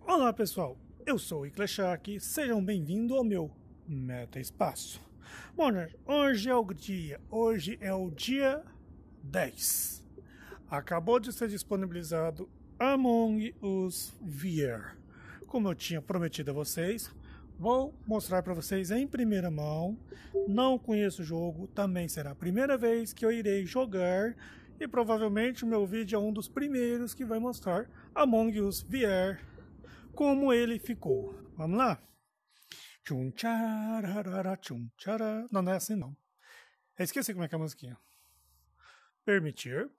Olá pessoal, eu sou o Iclechak, sejam bem-vindos ao meu Meta Espaço. Bom, gente, hoje é o dia 10. Acabou de ser disponibilizado Among Us VR. Como eu tinha prometido a vocês, vou mostrar para vocês em primeira mão. Não conheço o jogo, também será a primeira vez que eu irei jogar. E provavelmente o meu vídeo é um dos primeiros que vai mostrar Among Us VR, como ele ficou. Vamos lá? Tchum tchararara, tchum tchara. Não, não é assim não. Eu esqueci como é que é a musiquinha. Permitir.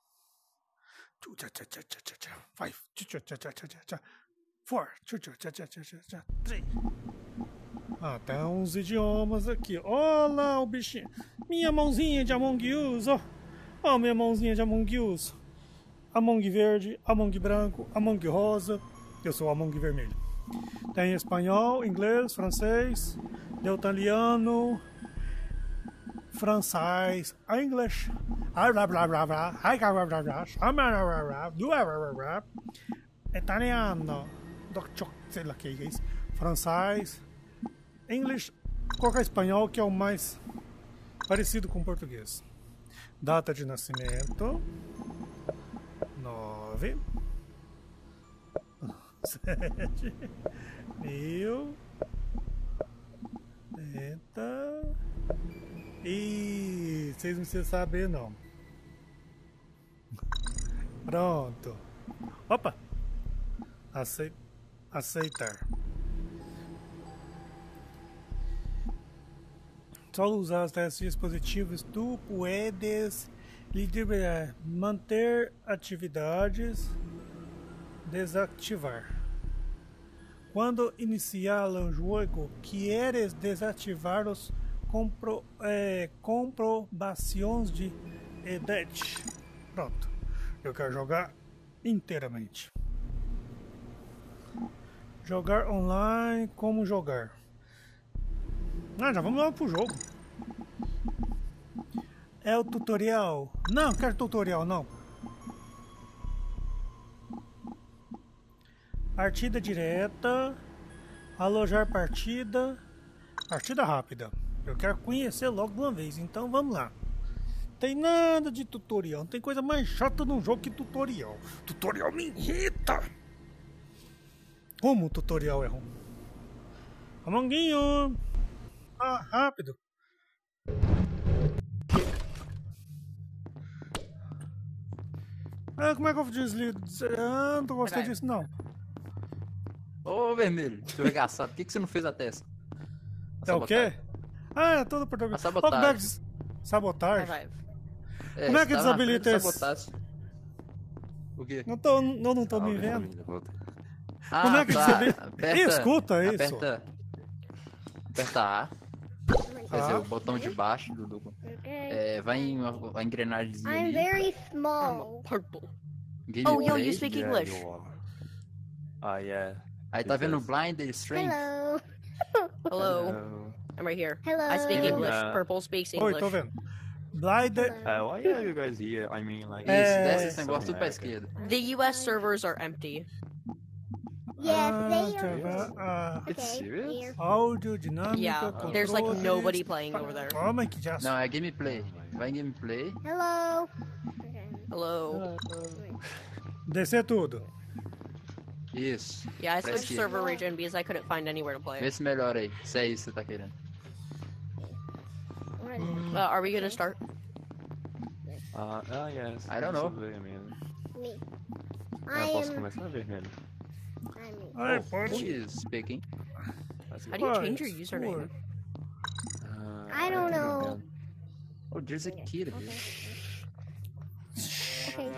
5, 4, 3. Até uns idiomas aqui. Olha o bichinho. Minha mãozinha de Among Us, ó. Ó, minha mãozinha de Among Us. Among verde, Among branco, Among rosa. Eu sou Among vermelho. Tem espanhol, inglês, francês, italiano, francês, inglês, italiano, sei lá que é isso, francês, inglês, qualquer espanhol que é o mais parecido com o português. Data de nascimento 9 7 mil. Eita. E vocês não precisam saber não. Pronto. Opa. Aceitar. Só usar os testes dispositivos tu puedes liberar, manter atividades, desativar. Quando iniciar o jogo, queres desativar os comprovações de idade. Pronto. Eu quero jogar inteiramente. Jogar online, como jogar? Ah, já vamos lá pro jogo. É o tutorial. Não, quero tutorial, não. Partida direta. Alojar partida. Partida rápida. Eu quero conhecer logo de uma vez, então vamos lá. Tem nada de tutorial. Não tem coisa mais chata num jogo que tutorial. Tutorial me irrita. Como o tutorial é ruim? Amonguinho. Ah, rápido. Ah, como é que eu desligo? Ah, não gostei disso não. Ô, vermelho, seu regaçado, por que você não fez a testa? É o quê? Ah, é todo português. A sabotagem. Sabotagem? Como é que desabilita esse? O quê? Não tô me vendo. Ah, como é que tá. desabilita? Escuta isso. Aperta A. Quer dizer, o botão de baixo do vai em uma engrenagemzinha I'm ali. very small. Purple. Gameplay. Oh, yo, you speak English. Yeah. Aí tá vendo Blind Strength? Hello. Hello. I'm right here. Hello. I speak English. Uh, Purple speaks Oi, English. tô vendo. Blind. Why are you guys here? I mean, like. Isso, É. desce esse negócio tudo pra esquerda. The US servers are empty. Yes, they are. It's Okay, serious? here. Áudio, dinâmica, Yeah, controles. there's like nobody playing over there. Toma que já. Não, é gameplay. Vai em gameplay. Hello. Hello. Descer tudo. Isso. Yeah, I Pra switched esquerda. server region because I couldn't find anywhere to play. Vê se melhora aí, se é isso que você tá querendo. Are we gonna start? Yes. I don't know. possibly, I mean. Me. Posso I começar, vermelho? am me. Ai, pode. She's speaking. How do you change your username? I don't know. Oh, there's a kid here. Okay.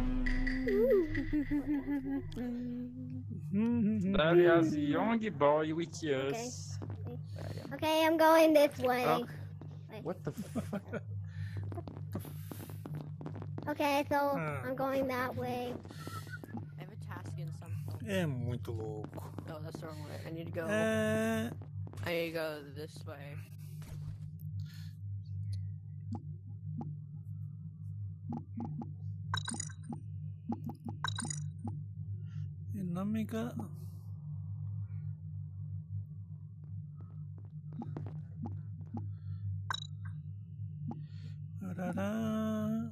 There is a young boy with us. Okay, I'm going this way. What the fuck? Okay, so I'm going that way. I have a task in some. É muito louco. Oh, that's the wrong way. I need to go. É. I need to go this way. Dinâmica. Parará.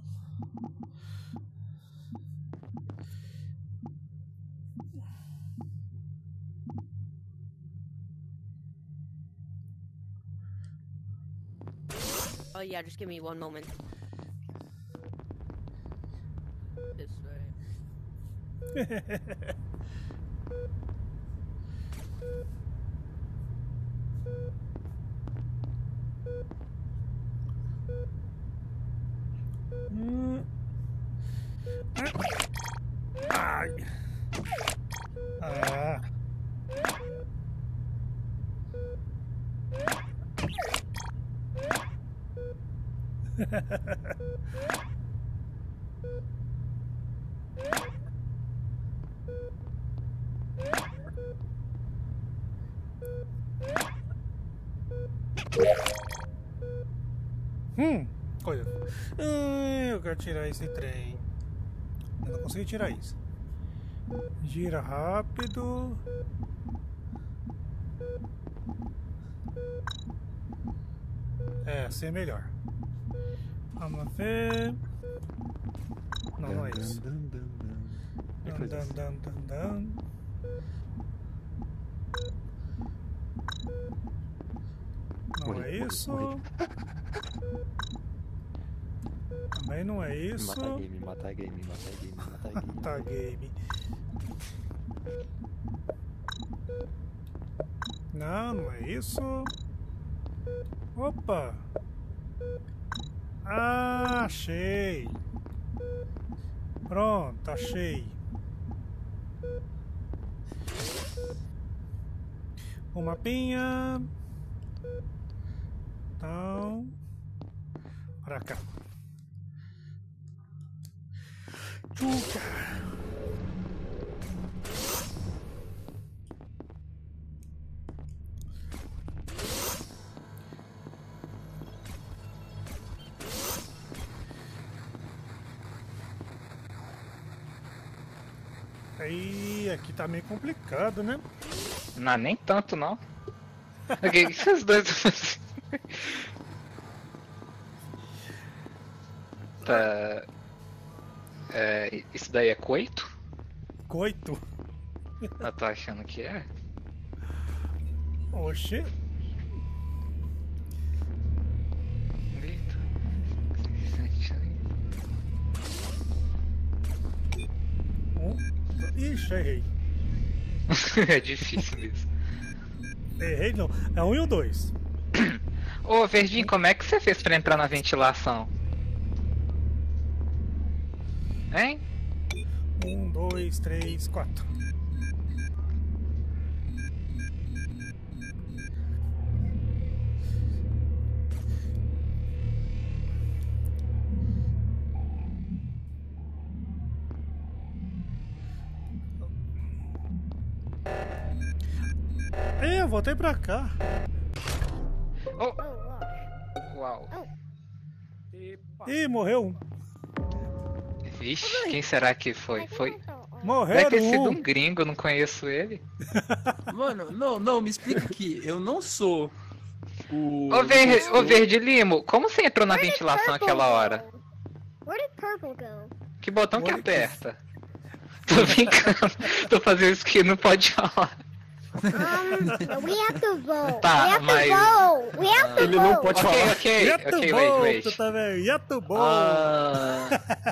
Oh yeah, just give me one moment. This way. Ai. Ah. Coisa. Eu quero tirar esse trem. Eu não consegui tirar isso. Gira rápido. É, assim é melhor. Vamos ver. Não, não é isso. Não é isso. Também não é isso. Mata game. Mata game. Não, não é isso. Opa! Ah, achei! Pronto, achei. O mapinha. Então, pra cá. Tchuca. Aí, aqui tá meio complicado, né? Não, nem tanto não. O que esses dois... Tá... isso daí é coito? Coito? Eu tô achando que é. Oxê. Eita. Ixi, errei. É difícil mesmo. Errei não. É 1 e o 2. Ô, Verdinho, como é que você fez pra entrar na ventilação? Hein? 1, 2, 3, 4. Eu voltei pra cá. Oh. Oh, Uau. Ih, morreu um. Vixe, quem será que foi? Foi. Morreram Deve ter sido um. um gringo, eu não conheço ele. Mano, não, me explica aqui. Eu não sou o... Ô Verde Limo, como você entrou na ventilação aquela hora? Where did purple go? Que botão que aperta? Tô brincando. Tô fazendo isso que não pode falar. We have to vote. Tá, we have mas- to vote. We have to Ele não vote. pode falar. Ok, wait. Tá vendo? Yato bom. Ah,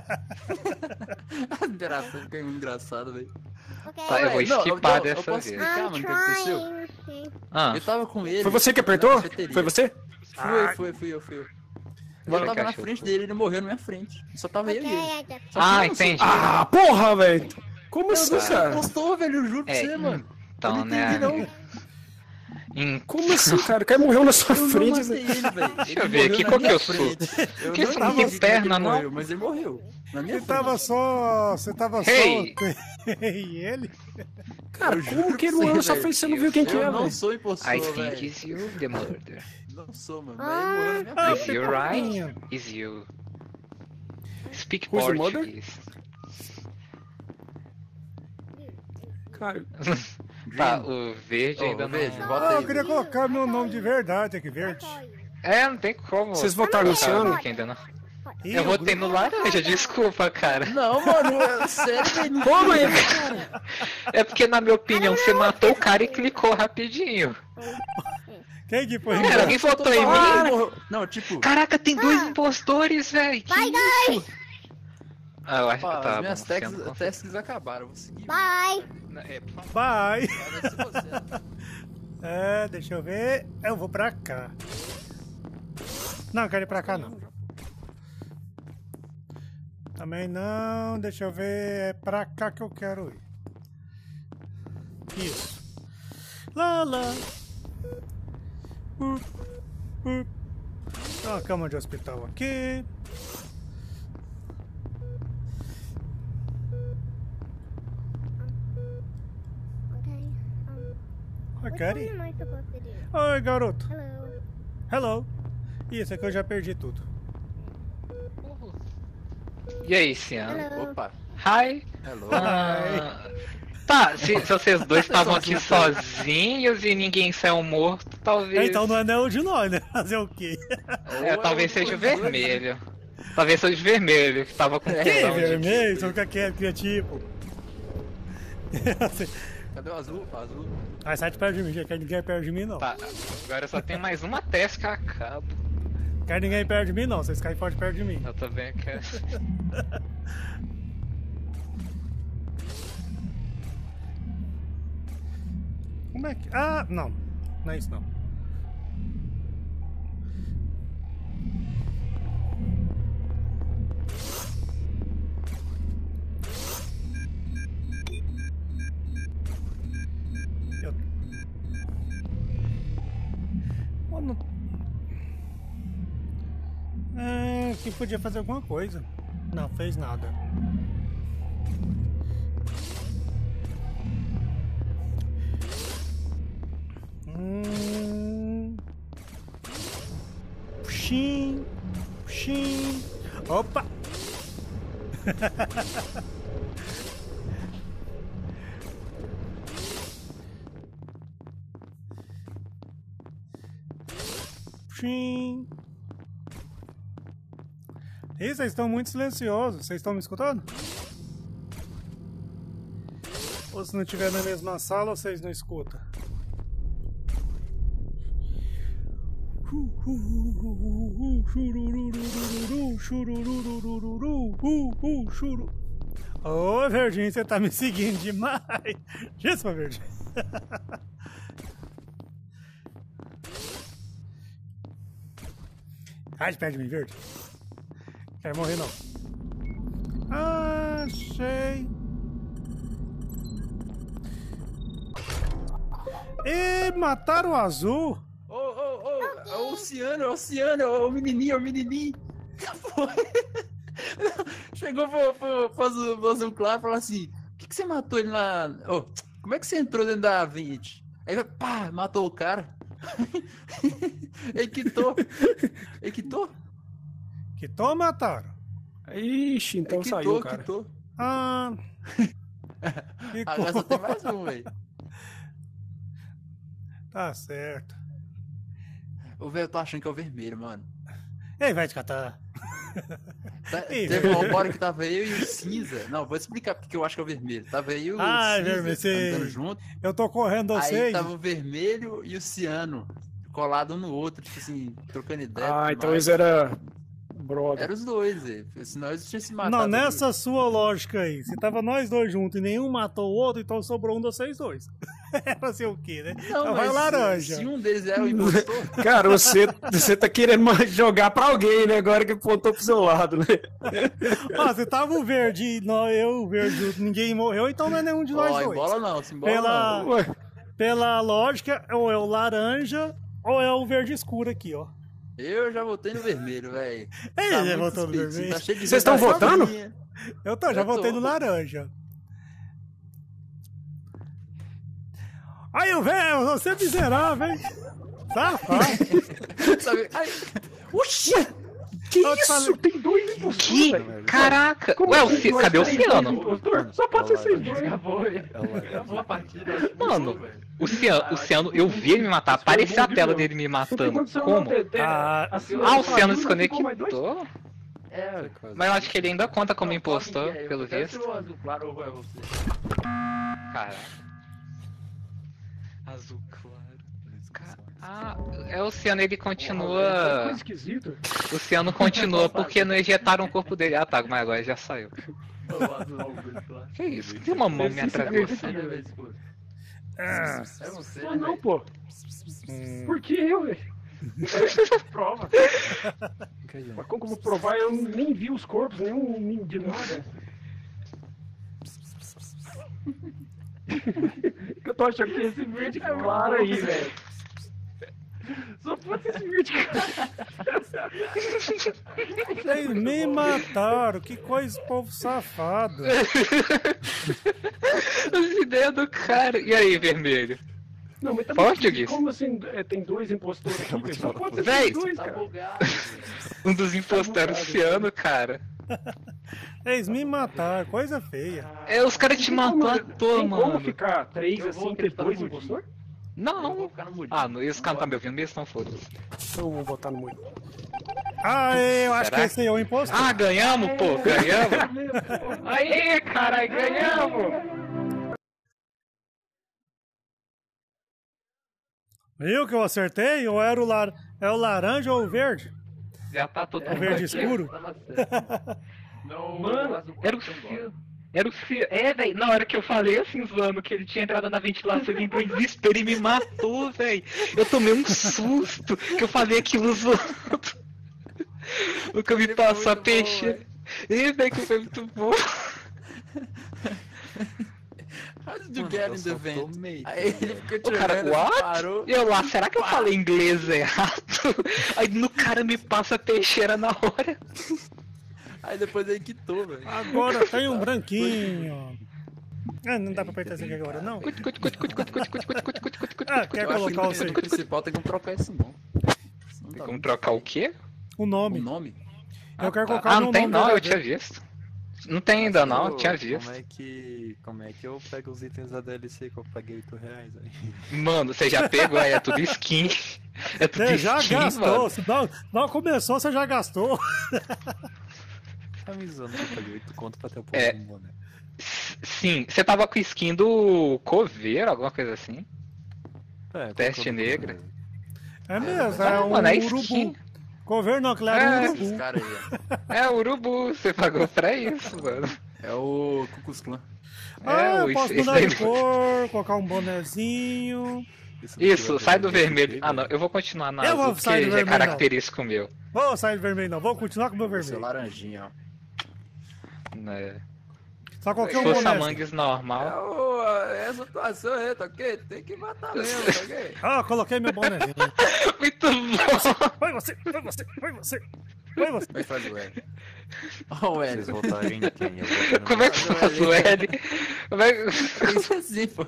A interação fica muito engraçada, velho. Okay. Tá, eu vou Não, esquipar eu dessa posso vez. explicar, I'm mano, o que aconteceu? trying. Ah, Eu tava com ele. Foi você que na apertou? cafeteria. Foi você? Fui eu. Vai, Eu tava na cachorro. frente dele, ele morreu na minha frente. Só tava eu e ele. Okay, I just... Só que ah, eu não sou- entendi. Ah, porra, velho! Como Meu assim, Deus, você cara? postou, velho, eu juro pra É, você, mano. então, eu não né? entendi, não. Como assim, cara? O cara morreu na sua Eu frente, não matei velho. ele, velho. Deixa Ele eu ver morreu aqui, na qual que minha eu sou? frente. Eu Que não você não acredito tem que ele perna, não? morreu, mas ele morreu. Na minha Você frente. tava só. Você tava Hey! só. E ele? Cara, Eu como juro que ele pra morreu na você, sua velho. frente? Você não viu quem que é, Eu não velho? sou impostor, I think velho. it's you, the murder. Não sou, mano. Mas ele morreu na minha Ah, Is frente. you right? Is you. Speak Who's the mother? Portuguese. Cara, Tá, o verde Ô, ainda o verde, não... volta Ah, aí. eu queria colocar meu nome de verdade aqui, I verde. call you. É, não tem como. Vocês votaram nesse colocar ano? aqui ainda não. Ih, Eu o votei grupo- no laranja, desculpa, cara. Não, mano, sério, velho. Como é? É porque, na minha opinião, você matou o cara e clicou rapidinho. Quem que foi? Cara, alguém votou em mim? Não, tipo, Caraca, tem dois impostores, velho. Bye, guys! Ah, eu acho que pá, tá as minhas bom, tasks, sendo- tasks acabaram, eu vou seguir. Bye. É, por favor. Bye. Vai ser você. É, deixa eu ver. Eu vou pra cá. Não, quero ir pra cá não. Também não, deixa eu ver. É pra cá que eu quero ir. Isso. Lá, lá. Tem uma cama de hospital aqui. Okay. Oi, Which Kari. one am I supposed to do? Oi, garoto. Hello. Hello. Isso aqui eu já perdi tudo. E aí, Ciano? Hello. Opa, Hi. hello. Tá, se vocês dois estavam aqui sozinhos e ninguém saiu morto, talvez. Então não é nenhum de nós, né? Fazer o quê? Talvez seja o vermelho. Talvez seja o vermelho que tava com Que questão de- vermelho? Só fica quieto, criativo. Cadê o azul? O azul. Ai, sai de perto de mim, já quer ninguém perto de mim não. Tá, agora só tem mais uma teste que acaba. Quer ninguém perto de mim não, vocês caem forte perto de mim. Eu também quero. Como é que... Ah, não. Não é isso não. Eu... Mano... que podia fazer alguma coisa. Não, fez nada. Puxim, puxim. Opa! Puxim. Ih, vocês estão muito silenciosos. Vocês estão me escutando? Ou se não estiver na mesma sala, vocês não escutam. Ô, Verdinho, você tá me seguindo demais. Isso, Verdinho. Ai, de perto de mim, Verde. Quer morrer, não. Achei. E mataram o azul. É o Oceano, é o menininho, Chegou pro Azul Claro e falou assim, por que você matou ele na... Ô, como é que você entrou dentro da 20? Aí, pá, matou o cara. Ele quitou. Quitou ou mataram? Ixi, então saiu, cara. Quitou. Ah. Agora só tem mais um, velho. Tá certo. Ô, velho, eu tô achando que é o vermelho, mano. Ei, vai te catar. Ih, Teve uma hora que tava eu e o cinza. Não, vou explicar porque eu acho que é o vermelho. Tava eu e o vermelho, cinza andando junto. Eu tô correndo Aí vocês. tava o vermelho e o ciano colado um no outro, tipo assim, trocando ideia. Ah, tudo então mais. eles eram brother. Era os dois, velho. Senão eles tinham se matado. Não, nessa sua lógica aí, se tava nós dois juntos e nenhum matou o outro, então sobrou um de vocês dois. Era ser o quê, né? Não, Então vai mas laranja. se um deles era o impostor. Cara, você tá querendo jogar pra alguém, né? Agora que apontou pro seu lado, né? Ó, você tava o verde, eu o verde, ninguém morreu, então não é nenhum de nós Ó, dois. embola não, se embola Pela- não. Ué, Pela lógica, ou é o laranja, ou é o verde escuro aqui, ó. Eu já votei no vermelho, velho. Ei, Tá já muito votou no suspeitinho, vermelho? tá cheio de Vocês estão gente votando? sozinha. Eu já Eu voltei tô. no laranja. Aí, o velho, você é miserável, hein? Safado. Sabe? Ai, Oxi! Que Eu te isso? falei- Tem dois impostores, Que? velho. Caraca! Como Ué, assim, cadê o dois Ciano? impostores? Só pode ser vocês dois. Mano, o Ciano, eu vi ele me matar, apareceu a tela dele me matando. Como? Ah, Ah, o Ciano desconectou? É, Mas eu acho que ele ainda conta como impostor, pelo visto. O azul claro ou é você? Cara. Azul claro. Ah, o Ciano ele continua. Coisa esquisita. O Ciano continua porque não ejetaram o corpo dele. Ah tá, mas agora já saiu. O azul claro. Que isso? Tem uma mão me atravessando. Ah, É você, Ah, não, velho. pô. Por que eu, velho? Prova. Mas como que eu vou provar? Eu nem vi os corpos, nem de nada. Eu tô achando que esse verde claro aí, velho. Só fosse esse verde claro. Vocês me mataram, que coisa, povo safado. As ideias do cara. E aí, vermelho? Não, mas tá Forte, muito- Gui? como assim tem dois impostores aqui, velho? Só pode ser Véi, dois, Tá cara. bugado. Um dos impostores o Ciano, cara. Eles me mataram, coisa feia. Os caras te matou à toa, Tem como mano. ficar três Eu vou assim, ter tentar dois fugir. impostores? Eu Não. vou ficar no mudinho. Ah, esse cara não tá me ouvindo mesmo, não foda-se. Eu vou botar no muito. Ah, eu acho Será que esse aí é o impostor. Ah, ganhamos, pô, ganhamos. Aí, caralho, ganhamos. Viu que eu acertei? Ou era é o laranja ou o verde? Já tá todo O verde escuro? Tava certo. Não, Mano, o azul era o claro tem Ciano. Era o Ciano. É, velho, na hora que eu falei assim, zoando, que ele tinha entrado na ventilação, ele entrou em desespero e me matou, velho. Eu tomei um susto que eu falei aquilo zoando. O que eu me passou a peixe. Ih, velho, que foi muito bom. How did you get in the vent? Aí ele ficou te O cara, olhando, what? parou. E eu lá, será que eu falei inglês errado? Aí no cara me passa a peixeira na hora. Aí depois ele quitou, velho. Agora tem um branquinho. Ah, não dá pra apertar isso aqui agora, não? Ah, quer Eu acho colocar o que seu? no principal tem como trocar isso não. Tem como trocar o quê? O O nome. nome? Eu quero colocar Ah, meu não tem nome não, eu verdadeiro. tinha visto. Não tem ainda não, eu tinha Como visto. é que eu pego os itens da DLC que eu paguei R$8 aí? Mano, você já pegou aí, é tudo skin. É tudo Você já skin, gastou. mano. Se não começou, você já gastou. Tá me zoando que eu paguei 8 conto pra ter o É. Pokémon, né? Sim, você tava com skin do Coveiro, alguma coisa assim. É, Teste colocou no negra. Pokémon. É mesmo, Ah, é um mano, é urubu. skin. Cover não, que ele era um É, urubu. Esses caras aí, ó. É o urubu, você pagou pra isso, mano. É o Ku Klux Klan. Ah, eu esse- posso esse mudar daí de cor, colocar um bonezinho. Isso, sai do vermelho. vermelho. Ah, não, eu vou continuar na Eu azul, vou porque sair do já é vermelho, característico meu. Vou sair do vermelho não, vou continuar com o meu Seu vermelho. laranjinha, ó. Né? Só coloquei Se um fosse a bonezinho. Mangues normal. Essa situação aí, tá ok? Tem que matar mesmo, tá ok? Ah, coloquei meu bonezinho. Muito bom! Foi você, foi você, foi você. Foi você. Como é que faz o L? Ó o L. Vocês votaram em quem? Eu votei no Como é que faz o L? Como é que... Isso assim, pô.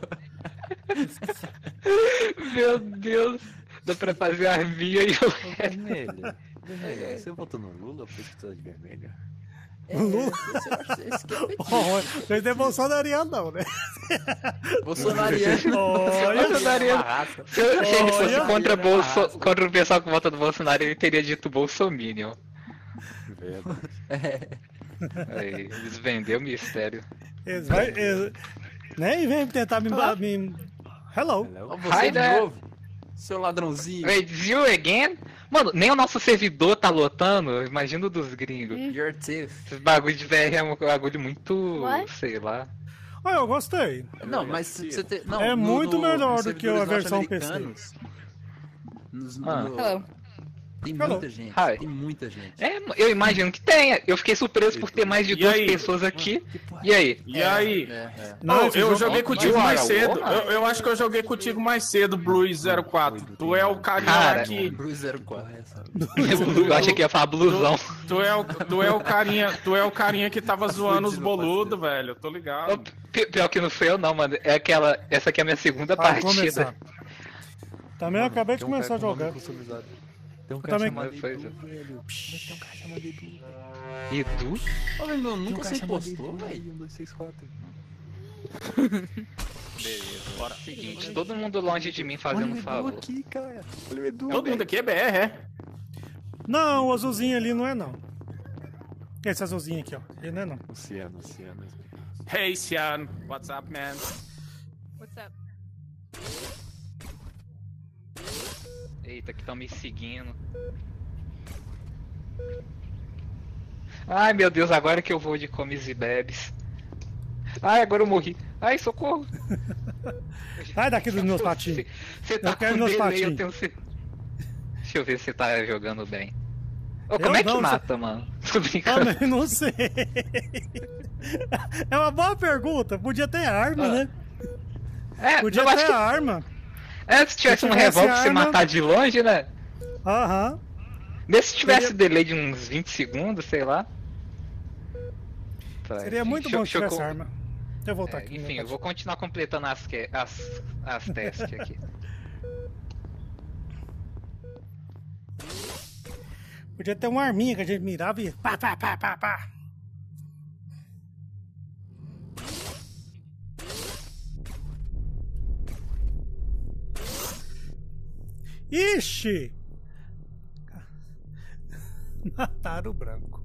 Meu Deus! Dá pra fazer a arminha e o L. vermelho. Vermelho. Você votou no Lula ou fez que tu tá de vermelho? É, Lula. esse que é petista. Oh, vocês não é bolsonariano não, né? Bolsonariano. Olha, Bolsonariano. Se ele fosse Olha. contra o pessoal que vota no Bolsonaro, ele teria dito Bolsominion. Verdade. Aí, eles venderam o mistério. eles nem vem tentar me... Hello. Hello? Ó, você Hi de there. novo. Seu ladrãozinho. Wait, you again? Mano, nem o nosso servidor tá lotando, imagina o dos gringos. Your teeth. Esse bagulho de VR é um bagulho muito, What? sei lá. Ah, eu gostei. Não, mas você tem. Não, É muito melhor do que a servidores versão PC. norte-americanos, Ah. Hello. Tem Hello. muita gente. Hi. Tem muita gente. É, eu imagino que tenha. Eu fiquei surpreso por ter mais de E 2 aí? pessoas aqui. E aí? E aí? Não, eu joguei contigo mais Uai, cedo. uai. Eu acho que eu joguei contigo mais cedo, Blue04. Tu é o carinha Cara. lá que. Bruce 04. Eu achei que ia falar blusão. Tu é o carinha que tava zoando os boludos, velho. Eu tô ligado. Pior que não foi eu não, mano. É aquela. Essa aqui é a minha segunda Vai partida. começar. Também eu acabei de Tem um começar a cara com nome jogar. customizado. Tem um Eu cara também- chamado Foi, Edu, velho. Tem um cara chamado Edu. Edu? Ô, velho, meu, Tem um nunca cara você chamado postou, Edu, velho. 1, 2, 3, 4. Beleza, bora. Seguinte, todo mundo longe de mim fazendo Olha um o Edu favor. aqui, cara. Olha o Edu. Todo mundo aqui é BR, é? Não, o azulzinho ali não é não. Esse azulzinho aqui, ó. Ele não é não. O Cian. Hey, Cian. What's up, man? What's up? Eita, que estão me seguindo. Ai, meu Deus, agora que eu vou de comes e bebes. Ai, agora eu morri. Ai, socorro. Sai daqui dos meus patinhos. Você tá Eu quero com meus delay, patinhos. eu tenho certeza. Deixa eu ver se você tá jogando bem. Ô, como é que não, mata, mano? Tô brincando. Eu não sei. É uma boa pergunta. Podia ter arma, né? É, Podia eu acho ter que... arma. É, se tivesse Se um tivesse revólver pra você arma- matar de longe, né? Aham. Mesmo se tivesse Seria- delay de uns 20 segundos, sei lá. Tá, Seria enfim, muito bom se deixa eu tivesse co- arma. Deixa eu voltar É, aqui. enfim, meu eu vou patinho. continuar completando as tasks aqui. Podia ter uma arminha que a gente mirava e pá, pá, pá, pá, pá. Ixi! Mataram o branco.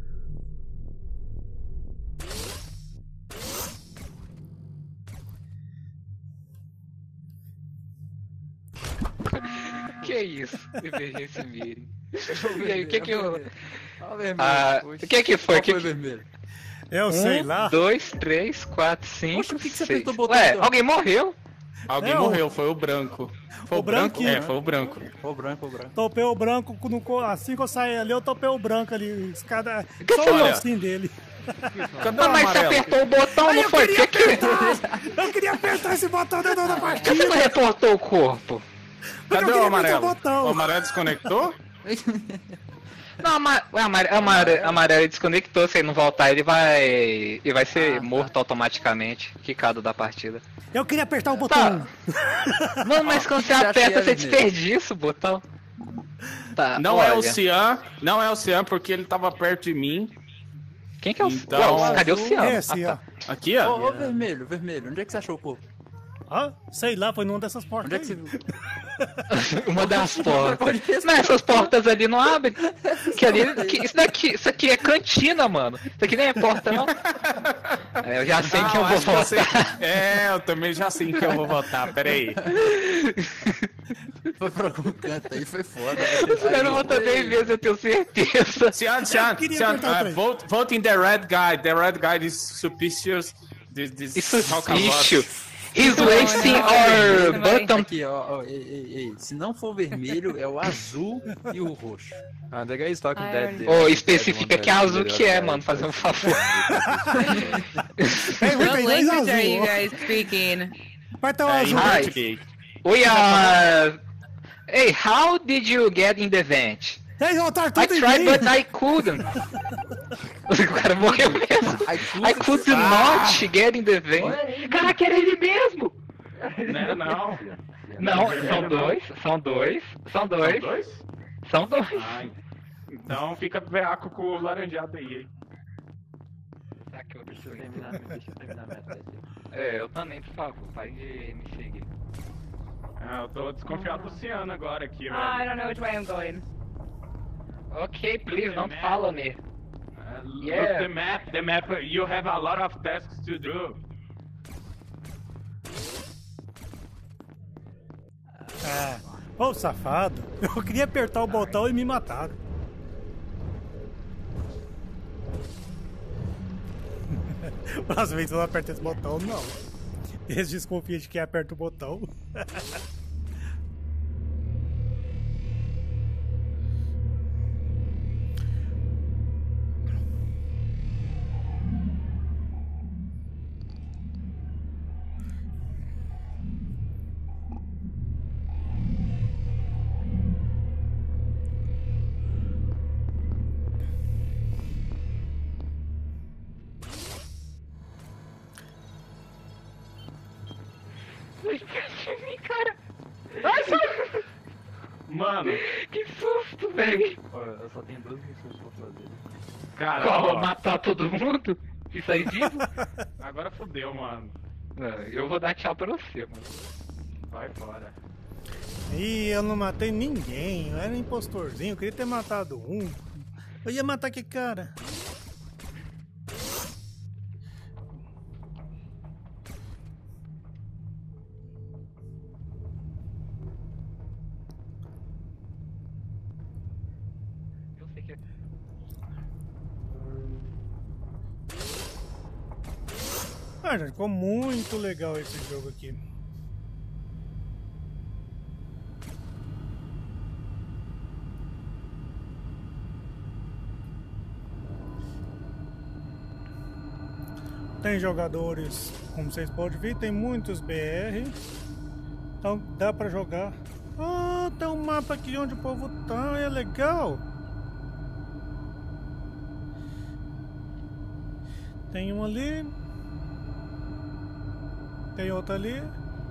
Que isso? Emergência Mirim. E aí, o que que eu... Ó, vermelho. Ah, Oxe, o que que foi? Qual Que foi que... vermelho? Eu sei lá. 2, 3, 4, 5, Oxe, por que que você 6. apertou o botão, Ué, então? alguém morreu? Alguém É, morreu, foi o branco. Foi o o branco? branquinho. É, foi o branco. Ô, branco. Topei o branco, assim que eu saí ali, eu topei o branco ali. Escada... Que Só o olha? ossinho dele. Cadê Ah, o mas você amarelo? apertou o botão, não foi? Por que Eu queria apertar esse botão dentro da você partida. não reportou o corpo? Porque Cadê eu o queria amarelo? apertar o botão. O amarelo desconectou? Não, a amarelo desconectou, se ele não voltar ele vai ser morto automaticamente, quicado da partida. Eu queria apertar o botão. Não, mas quando você você acha que aperta, é você vermelho? desperdiça o botão. Tá, Não é o olha. Cian, não é o Cian porque ele tava perto de mim. Quem que é o Então- Ué, cadê o Cian? Esse, Ah, ó. Aqui, ó. Ô, vermelho. Onde é que você achou o corpo? Ah, sei lá, foi numa dessas portas. Onde é que você aí. viu? Uma das portas. Não, essas portas ali não abrem. Isso aqui é cantina, mano. Isso aqui nem é porta, não. É, eu já sei que eu vou acho que eu sei. voltar. É, eu também já sei que eu vou votar, peraí. Foi pra algum canto aí, foi foda. Eu não vou também ver, eu tenho certeza. Cian, queria apertar o trem. vote in the red guy. The red guy is suspicious. This Isso talk a lot. bicho. He's wasting our button. Aqui, ó, ei. Se não for vermelho, é o azul e o roxo. Ah, the guy is talking dead. Ô, especifica que azul que é, mano, fazer um favor. Ei, What tem dois language are you azul. guys speaking? Vai ter um É, azul. Hi. Português. We are... Hey, how did you get in the vent? Eles voltaram I tudo em tried, mim. but I couldn't. O cara morreu mesmo. I could not get in the vent. Caraca, era ele mesmo! Não. Não, são dois. São dois. Ai. Então fica veaco com o laranjado aí, hein? Deixa eu terminar minha tese. É, eu também, por favor, vai me seguir. Ah, eu tô desconfiado do Ciano agora aqui, velho. I don't know which way I'm going. Ok, please, don't follow me. Look Yeah. the map, you have a lot of tasks to do. Ah, ô safado. Eu queria apertar o botão e me mataram. Às vezes eu não aperto esse botão, não. Eles desconfiam de quem aperta o botão. Cara, ai, sai! Mano, Que susto, velho! Eu só tenho 2 missões pra fazer. cara, Qual? ó, Matar todo mundo? E sair vivo? agora fodeu, mano. Eu vou dar tchau pra você, mano. Vai fora. Ih, eu não matei ninguém. Eu era um impostorzinho. Eu queria ter matado um. Eu ia matar que cara? Ah, gente, ficou muito legal esse jogo aqui. Tem jogadores, como vocês podem ver, tem muitos BR. Então dá pra jogar. Ah, tem um mapa aqui onde o povo tá, é legal. Tem um ali. Tem outro ali.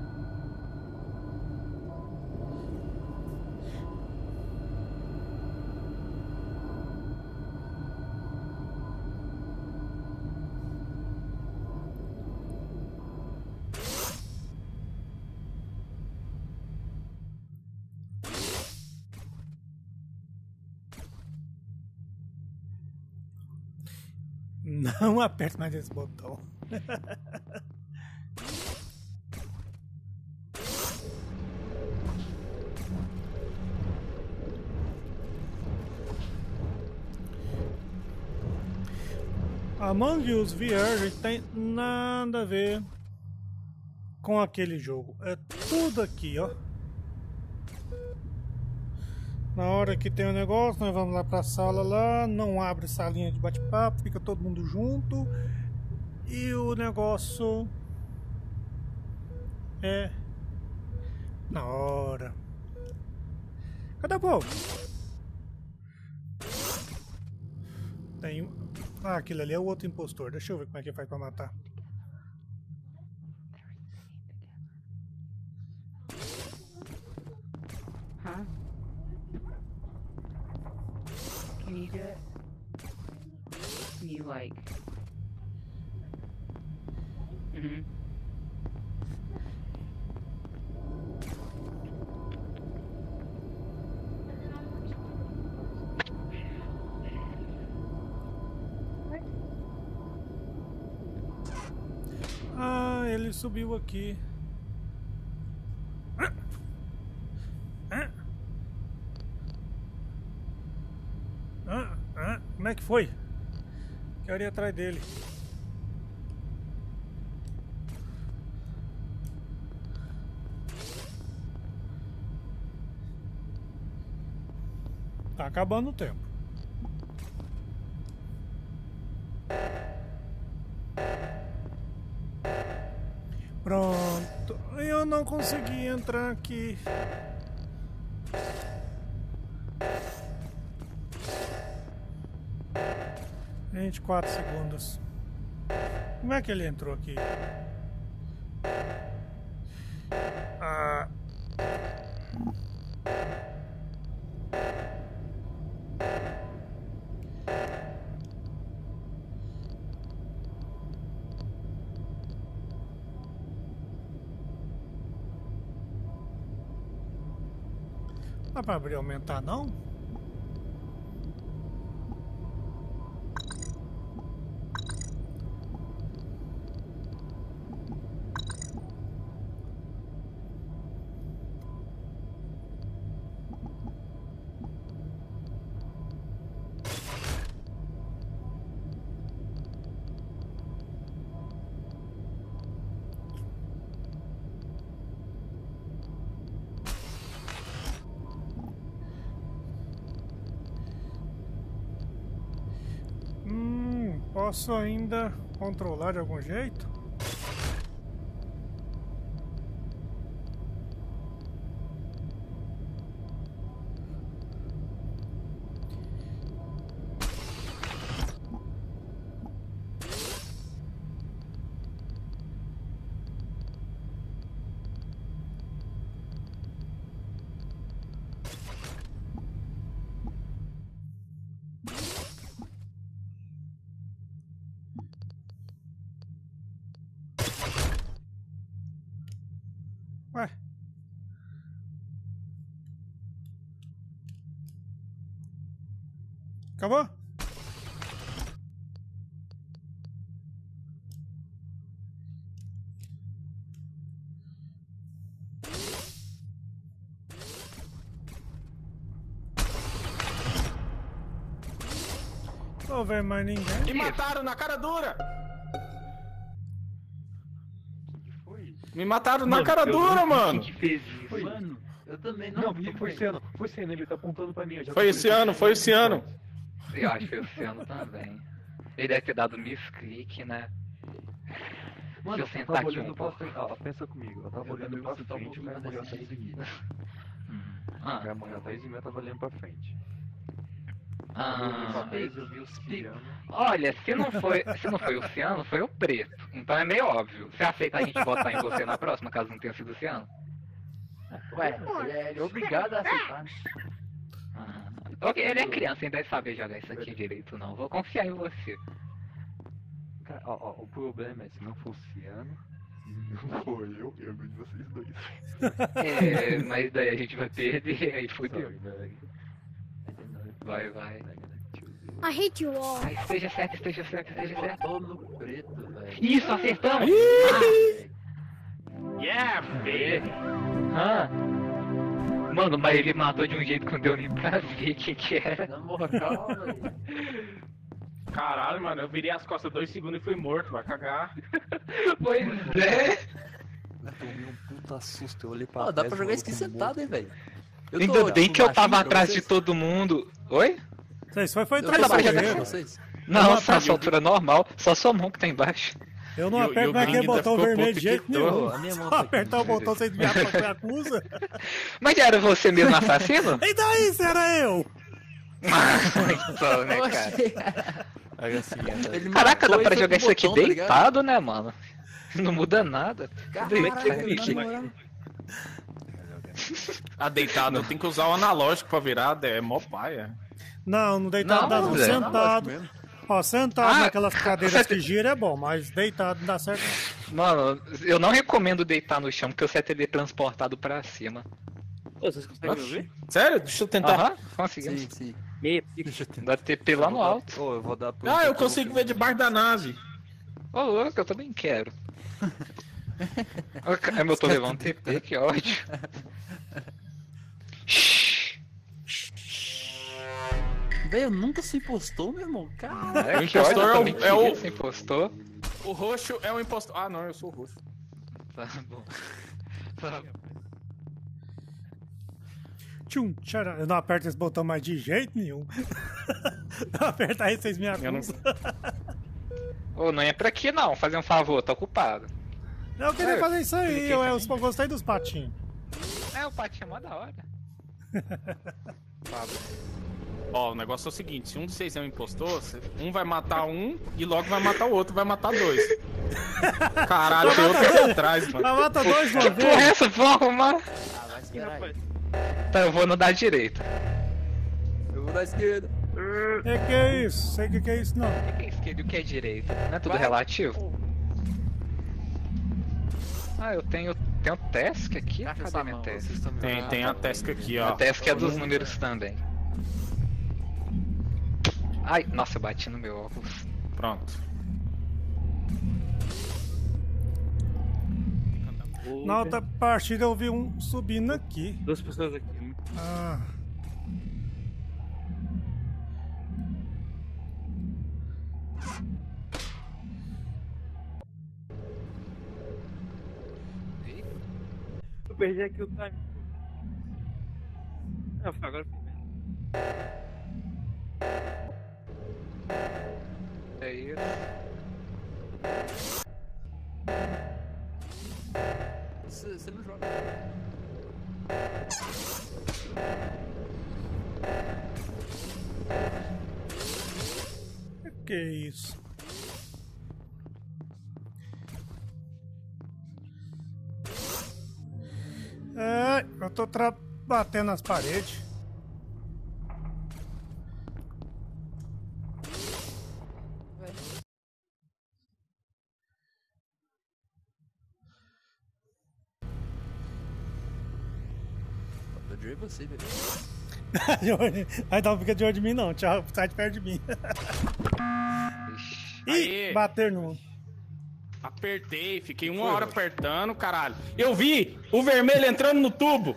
Não aperte mais esse botão. Among Us VR não tem nada a ver com aquele jogo. É tudo aqui, ó. Na hora que tem um negócio, nós vamos lá pra sala lá, não abre salinha de bate-papo, fica todo mundo junto. E o negócio é na hora. Cadê o povo? Tem um... Ah, aquele ali é o outro impostor. Deixa eu ver como é que faz pra matar. Huh? Can you do it? Can you like... Mm-hmm. Ah, ele subiu aqui. Como é que foi? Quero ir atrás dele. Tá acabando o tempo. Pronto. Eu não consegui entrar aqui. Vinte e 24 segundos. Como é que ele entrou aqui? Ah. Não dá pra abrir e aumentar, não? Posso ainda controlar de algum jeito? Ué. Acabou? Não vê mais ninguém. Me mataram na cara dura! Me mataram na cara dura, mano! Que fez isso? Mano, eu também não vi. Foi esse ano. Foi esse ano, ele tá apontando pra mim. Foi esse ano, foi esse ano. Eu acho que foi o Luciano também. Ele deve ter dado misclick, né? Mano, Deixa eu sentar aqui um pra pouco. frente. Ó, pensa comigo. Eu tava olhando pra frente, mas morreu atrás de mim. Ah, Minha mãe atrás de mim, eu tava olhando pra frente. ah, Eu vi os pianos. olha, se não foi o Luciano, foi o Preto. Então é meio óbvio. Você aceita a gente votar em você na próxima, caso não tenha sido o Luciano? Ué, ele é obrigado a aceitar. né? Ok, ele é criança, ainda deve saber jogar isso aqui direito, não. Vou confiar em você. Cara, ó, o problema é, se não fosse ano, não for eu ganho de vocês dois. É, mas daí a gente vai perder, aí fodeu. Vai. I hate you all. Ah, esteja certo. Botou no preto, velho. Isso, acertamos! Yeah, baby! Ah. Mano, mas ele matou de um jeito que não deu nem pra ver quem que era. Na moral, velho. Caralho, mano, eu virei as costas 2 segundos e fui morto, vai cagar. Pois é! Eu tomei um puta susto, eu olhei pra Ó, dá trás, pra jogar o isso aqui maluco sentado, hein, velho. Eu tô Ainda bem olhando que eu tava baixinho pra atrás de vocês. todo mundo. Oi? Isso foi Eu tô Mas dá pra baixinho jogar pra com vocês. Não, Não, só a sua altura normal, só sua mão que tá embaixo. Eu não E o- aperto e o mais aquele gringo ainda botão ficou vermelho de puto jeito que nenhum. tô. A minha mão Só tá aqui. apertar o botão sem desviar pra acusa. Mas era você mesmo assassino? E daí, se era eu? Só, né, Eu cara? achei. Pega assim, anda. Ele Caraca, dá matou e pra foi jogar pro isso aqui botão, tá ligado? deitado, né, mano? Não muda nada. Caralho, Deitado. na moral. Ah, deitado, tem que usar o analógico pra virar, é mó paia. Não deitado Não, não. Zé. Sentado. Ó, sentado Ah, naquelas cadeiras você- que gira é bom, mas deitado não dá certo. Mano, eu não recomendo deitar no chão, porque você é teletransportado pra cima. Vocês conseguem me ouvir? Sério? Deixa eu tentar. Aham, conseguimos. Sim, sim. Deixa eu tentar. Dá TP lá no alto. Ô, eu vou dar pro... Ah, eu consigo ver debaixo da nave. Ô, louco, eu também quero. Eu tô levando TP, que ódio. Velho, nunca se impostou, meu irmão. Caralho. É, O que ódio, impostor eu é o- também é queria o- ser impostor. O roxo é o impostor. Ah, não, eu sou o roxo. Tá bom. Tá bom. Tchum, tcharam. Eu não aperto esse botão mais de jeito nenhum. Não aperta aí, vocês me Eu não- acusam. Ô, não é pra aqui não, fazer um favor, tô ocupado. Eu queria fazer isso aí, eu gostei dos patinhos. É, o patinho é mó da hora. Ó, o negócio é o seguinte, se um de vocês é um impostor, um vai matar um e logo vai matar o outro, vai matar dois. Caralho, tem outro aqui atrás, mano. Mas mata dois de uma Que porra é vez. essa? Vamos arrumar? Ah, vai esperar aí. Tá, eu vou no da direita. Eu vou da esquerda. Que é isso? Sei que é isso não. O que é esquerda e o que é direita? Não é tudo relativo? Ah, eu tenho task aqui? Caixa Cadê essa minha mão, task? vocês estão me Tem a task aqui, A ó. task é dos números também. Ai, nossa, eu bati no meu óculos. Pronto. Na outra partida eu vi um subindo aqui. 2 pessoas aqui. Ah. Eu perdi aqui o time. Ah, agora É isso. Você não joga. Que é isso? É, eu tô batendo nas paredes. Eu de você, velho. Aí não fica de olho de mim não, tchau, sai de perto de mim. Ih, Aê. bater no... Apertei, fiquei 1 hora apertando, caralho. Eu vi o vermelho entrando no tubo.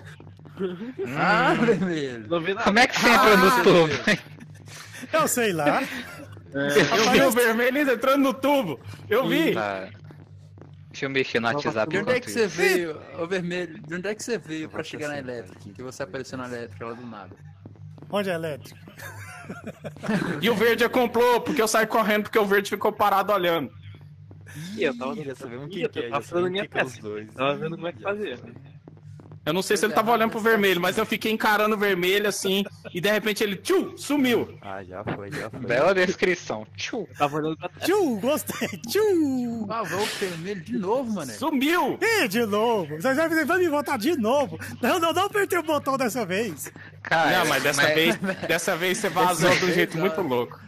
Ah, vermelho. não vi nada. Como é que você entra no tubo? Eu sei lá. Eu vi o vermelho entrando no tubo. Eu vi. Deixa eu mexer no WhatsApp. De onde é que você enquanto veio, ô vermelho? De onde é que você veio pra chegar na elétrica? Que você apareceu na elétrica lá do nada. Onde é elétrico? E o verde comprou, porque eu saí correndo, porque o verde ficou parado olhando. E eu queria saber o que é. Tava fazendo minha peça. Tava vendo como é que fazia. Eu não sei se ele tava olhando pro vermelho, mas eu fiquei encarando o vermelho assim, e de repente ele, sumiu. Ah, já foi. Bela descrição. Tchu. Tava olhando pra trás. Gostei. Ah, vou o vermelho de novo, mano. Sumiu! Ih, de novo. Vocês vão me votar de novo. Não apertei o botão dessa vez. Cara, Não, mas dessa vez você vazou de um jeito muito louco.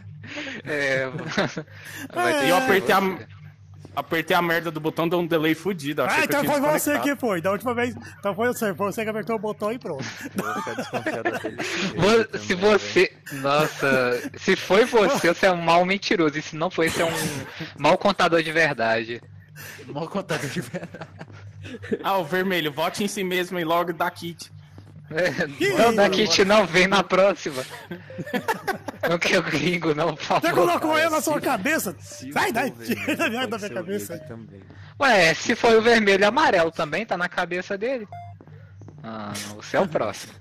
E eu apertei a merda do botão, deu um delay fudido. Achei que eu então tinha foi você desconectado. que foi. Da última vez, então foi você que apertou o botão e pronto. Vou ficar desconfiado dele. Se você. Nossa, se foi você é um mau mentiroso. E se não foi, você é um mau contador de verdade. Mal contador de verdade. Ah, o vermelho, vote em si mesmo e logo dá kit. Não, da Kit não, vem na próxima. Não que o gringo não fala. Você colocou eu na sua cabeça? Sai daí, tira da minha cabeça. Ué, se foi o vermelho e amarelo também, tá na cabeça dele. Ah, não, você é o próximo.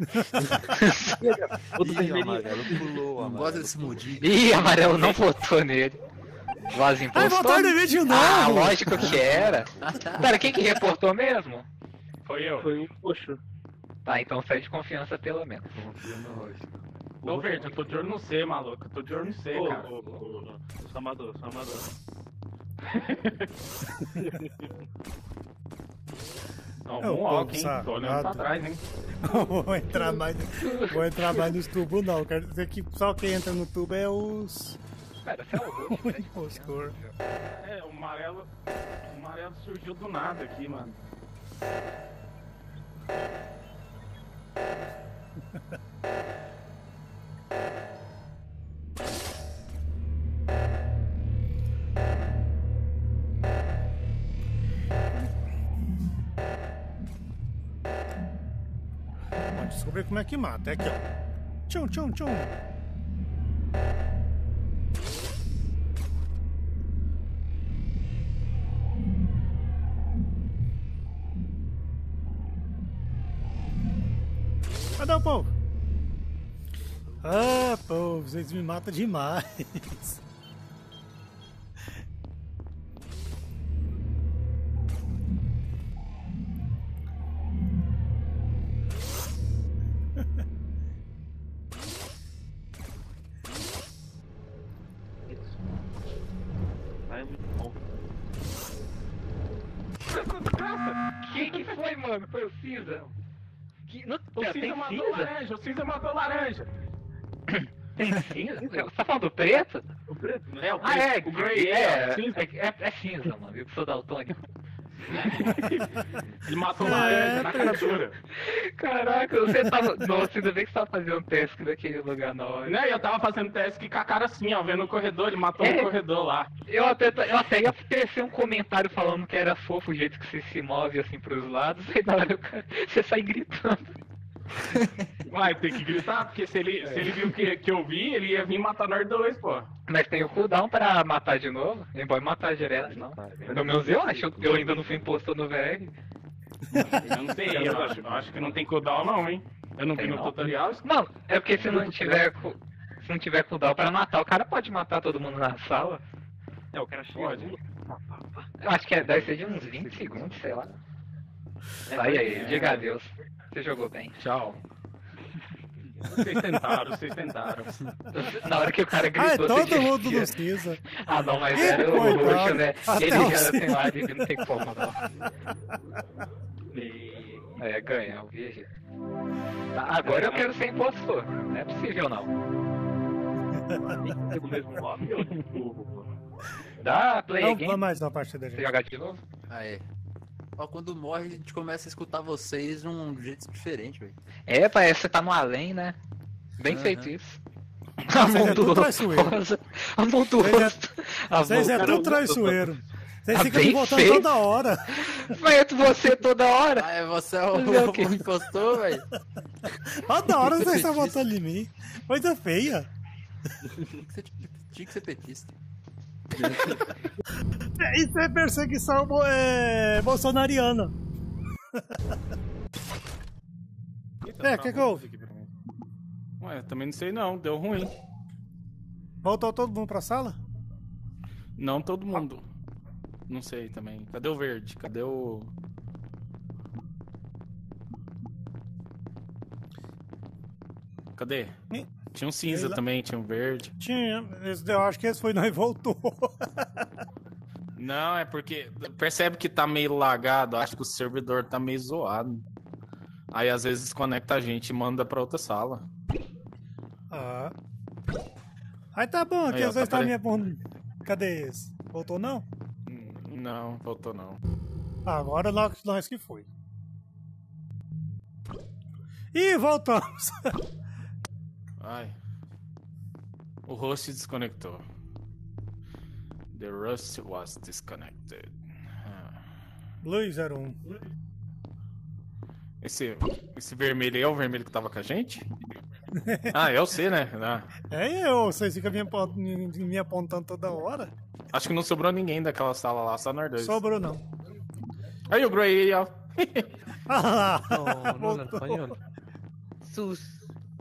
O amarelo pulou, Não gosta desse mudinho. Ih, amarelo não votou nele. Voz impostor? votaram em mim de novo! Ah, lógico que era. Pera, quem que reportou mesmo? Foi eu. Foi um coxo. Tá, então sai de confiança pelo menos. Ô, verde, eu tô de olho no C, maluco. Eu tô de olho no C, cara. Sou amador. Não, É o bom walk, povo hein? safado. Tô olhando pra trás, hein? Vou entrar mais nos tubos não. Quero dizer que só quem entra no tubo é os... Pera, você é o roxo, né? os cor. O amarelo surgiu do nada aqui, mano. Vamos descobrir como é que mata. É aqui, ó. Tchum. Cadê o povo? Ah, povo, vocês me matam demais. Que foi, mano? Foi o Cinza? O cinza matou laranja, o cinza matou laranja. Tem cinza? Você tá falando do preto? O preto, não é? O Ah, é, o Grey, é cinza. É cinza, mano. Eu que sou daltônico. Ele matou laranja na cara dura. Caraca, você tava. Nossa, ainda bem que você tava fazendo teste naquele lugar na hora. Né? Eu tava fazendo teste com a cara assim, ó, vendo o corredor, ele matou no corredor lá. Eu até ia tecer um comentário falando que era fofo o jeito que você se move assim pros lados, aí na hora você sai gritando. Vai ter que gritar, porque se ele viu que eu vi, ele ia vir matar nós dois, pô. Mas tem o cooldown pra matar de novo? Ele pode matar direto, não. Pelo menos eu acho, eu ainda não fui impostor no VR. Eu não sei, eu acho que não tem cooldown não, hein? Eu não vi no tutorial. Mano, é porque se não tiver cooldown pra matar, o cara pode matar todo mundo na sala. É, o cara chega. Pode. Eu acho que deve ser de uns 20 segundos, sei lá. Sai aí, diga adeus. Você jogou bem. Tchau. Vocês tentaram. Na hora que o cara gritou, todo você mundo dizia. no cinza. Ah, não, mas Ih, era o coitado. roxo, né? Até Ele o já cinza. tem live, não tem como, não. Ganha, o VG. Tá, agora eu quero ser impostor. Não é possível, não. O mesmo lobby, eu Dá play Não, again. vamos mais uma partida Você dele. jogar de novo? Aí. Ó, quando morre, a gente começa a escutar vocês de um jeito diferente, velho. É, parece que você tá no além, né? Bem Aham. feito isso. Vocês é tudo traiçoeiro. A mão do Vocês é- rosto. Vocês é tudo traiçoeiro. Vocês ficam me bem botando feito. toda hora. Mas você toda hora. Ah, é você é Fazer o quê? o impostor, velho? Toda hora vocês estão botando em mim. Coisa feia. Você Tinha que ser petista. Isso é perseguição bolsonariana. Eita, que travou houve? aqui pra mim. Ué, também não sei não, deu ruim. Voltou todo mundo pra sala? Não todo mundo. Não sei também. Cadê o verde? Cadê o... Cadê? Ih. Tinha um cinza Sei lá. também, tinha um verde. Tinha. Eu acho que esse foi nós voltou. Não, é porque percebe que tá meio lagado. Acho que o servidor tá meio zoado. Aí às vezes desconecta a gente e manda pra outra sala. Ah. Aí tá bom, aqui Aí, ó, às vezes tá tá minha ponta. Cadê esse? Voltou não? Não, voltou não. Agora nós que foi. Ih, voltamos. Ai. O host desconectou. The Rust was disconnected. Luiz 01. Esse vermelho aí é o vermelho que tava com a gente? Ah, é o C, né? Ah, É eu, vocês ficam me apontando toda hora. acho que não sobrou ninguém daquela sala lá, só nós dois. Sobrou não. Aí o Gray, ó. Ah, No, no habla voltou. español. Sus.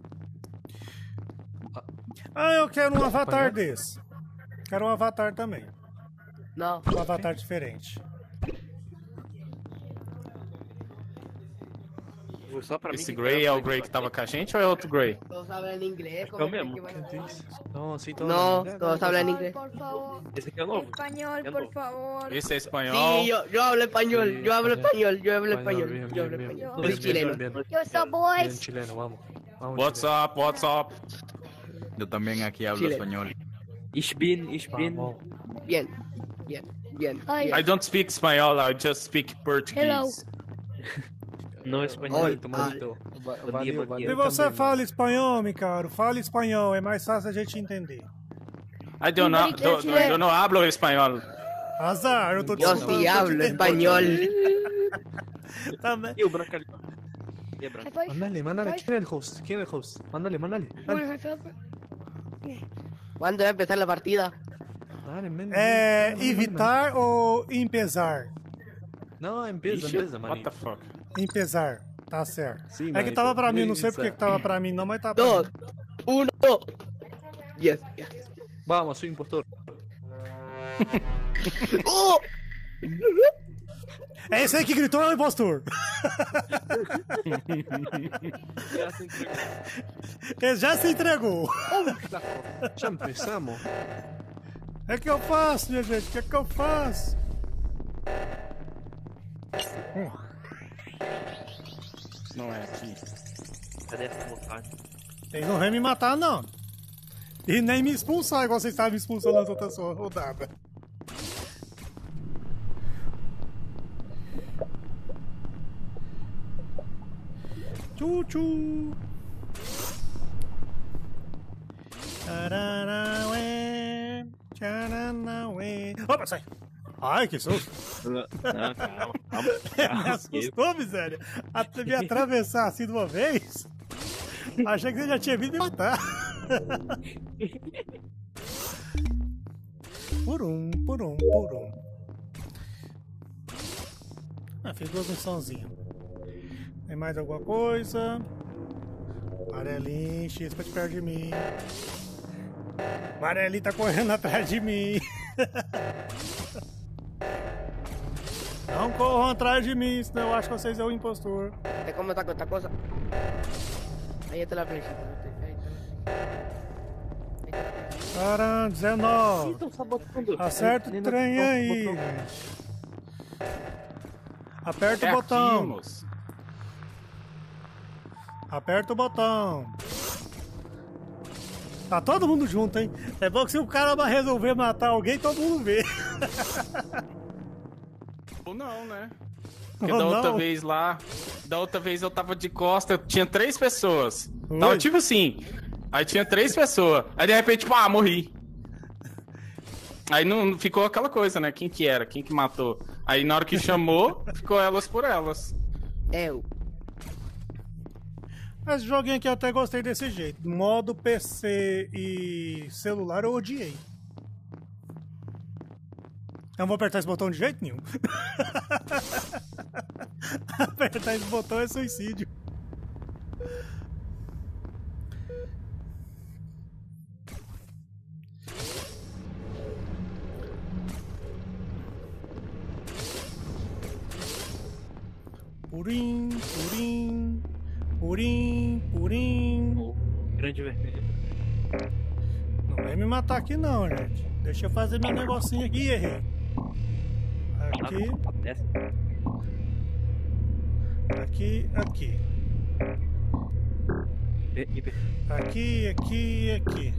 Ah, eu quero um avatar desse. Quero um avatar também. Não. Um avatar diferente. Só pra Esse mim. Gray é o Gray que tava com a gente ou é outro Gray? Todos hablan inglés. Yo mismo. No, sí, todo. No, todos hablan inglés. Por favor. Ese que es nuevo. Español, por favor. Esse é espanhol. Sí, yo hablo español, yo hablo español, yo hablo Español, español, bien, yo hablo bien, bien. español. Yo Soy soy chileno. Bien, Yo soy bien, boys. chileno, vamos. Vamos, What's chileno. up, what's up? Eu também aqui hablo Chile. espanhol. Ich bin. Vamos. Bien, bien, bien. Ay, I don't speak espanhol, I just speak Portuguese. Hello. No español. Oi, Tomadito. Valeu, dia, bom valeu. dia. Se você também, fala espanhol, meu caro, fala espanhol, é mais fácil a gente entender. I don't know, eu não hablo espanhol. Azar, eu tô Yo sí hablo español. Também. E o branco ali? E o branco? High five. Mándale, mándale. ¿Quién es el host? ¿Quién es el host? Mándale, mándale. Bueno, high five. ¿Cuándo va a empezar la partida? Dale, men. É evitar ou empezar? No, empieza, empieza, What manito. the fuck? Empezar, tá certo. Sim, É que manito. tava pra mim, não sei Empezar. porque que tava pra mim não, mas tá pra Dos, mim. uno. Yes, yes. Vamos, soy impostor. ¡Oh! É esse aí que gritou, é o impostor. Ele já se entregou. Ya empezamos. É que eu faço, minha gente, o que é que eu faço? Não é aqui. Cadê essa montagem? Eles não vão me matar, não. E nem me expulsar, igual vocês estavam me expulsando nas outras rodadas. Tchu-tchu. Tcharanauê, tcharanauê. Opa, sai. Ai, que susto. Não, calma. Me assustou, miséria. Até me atravessar assim de uma vez. Achei que você já tinha vindo me matar. Por um. Ah, fiz duas missãozinhas. Tem mais alguma coisa? Amarelinho, X pra te perto de mim. Amarelinho tá correndo atrás de mim. Não corram atrás de mim, senão eu acho que vocês é o impostor. Te como esta cosa. Ahí está la flechita. Ahí está. Caramba, 19. Estão sabotando. Acerta o trem aí, gente. Aperta o É botão. aqui, moço. Aperta o botão. Tá todo mundo junto, hein? É bom que se o cara vai resolver matar alguém, todo mundo vê. Ou não, né? Porque Ou da outra não. vez lá, da outra vez eu tava de costa, tinha 3 pessoas. Oi? Tava tipo assim, aí tinha 3 pessoas. Aí de repente, tipo, morri. Aí não ficou aquela coisa, né? Quem que era? Quem que matou? Aí na hora que chamou, ficou elas por elas. Eu. Esse joguinho aqui eu até gostei desse jeito. Modo PC e celular eu odiei. Eu não vou apertar esse botão de jeito nenhum. Apertar esse botão é suicídio. Purim, purim, purim, purim. Grande vermelho. Não vai me matar aqui não, gente. Deixa eu fazer meu negocinho aqui. Errei. Aqui. Aqui, aqui. Aqui, aqui, aqui.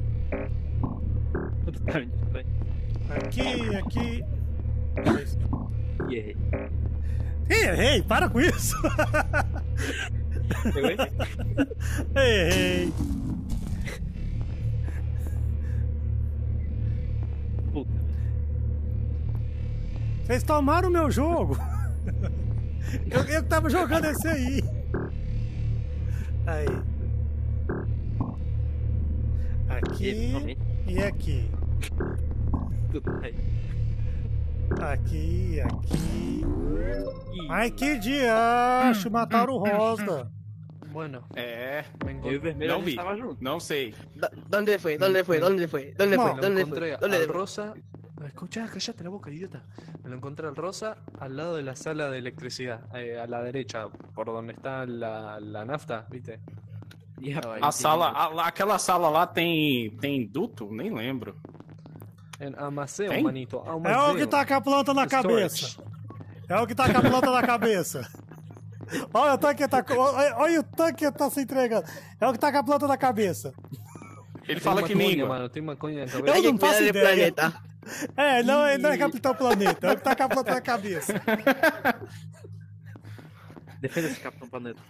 Aqui, aqui. E errei. Errei, para com isso. Eu errei. Errei. Puta. Vocês tomaram o meu jogo. Eu tava jogando esse aí. Aí. Aqui e aqui. Tudo bem. Aqui, aqui. Ai, que diacho, mataram o Rosa. Bueno, É. Eu e o vermelho Não vi. estava junto. Não sei. ¿Dónde fue? ¿Dónde fue? ¿Dónde fue? ¿Dónde No, fue? me lo ¿Dónde encontré fue? ¿Dónde al fue? rosa. Escucha, cállate la boca, idiota. Me lo encontré al rosa al lado de la sala de electricidad, a la derecha, por donde está la nafta, ¿viste? A sala, aquela sala lá tem duto? Nem lembro. En Amaseo, Tem? manito. É o Amaseo. que tá com a planta na cabeça. É o que tá com a planta na cabeça. Olha o tanque tá, olha o tanque tá se entregando. É o que tá com a planta na cabeça. Ele Tem fala que maconha, língua. mano, tem maconha na Eu cabeça. Hay que não faço cuidar el ideia. planeta. É, não é Capitão Planeta. É o que tá com a planta na cabeça. Defenda esse Capitão Planeta.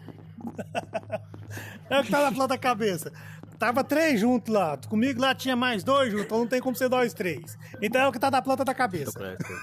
É o que tá na planta da cabeça. Tava 3 juntos lá. Comigo lá tinha mais 2 juntos. Então não tem como ser 2, 3. Então é o que tá na planta da cabeça.